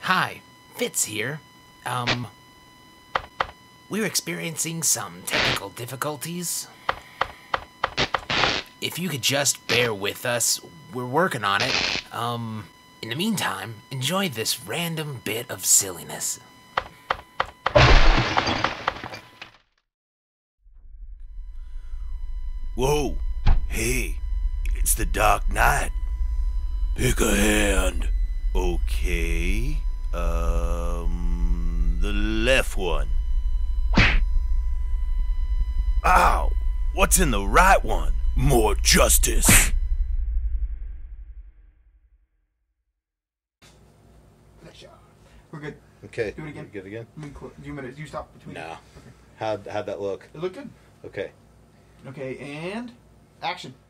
Hi, Fitz here. We're experiencing some technical difficulties. If you could just bear with us, we're working on it. In the meantime, enjoy this random bit of silliness. Whoa, hey, it's the Dark Knight. Pick a hand. Okay, the left one. Ow, what's in the right one? More justice. We're good. Okay. Do it again. Good again? Do you stop between? No. Okay. How'd that look? It looked good. Okay. Okay, and action.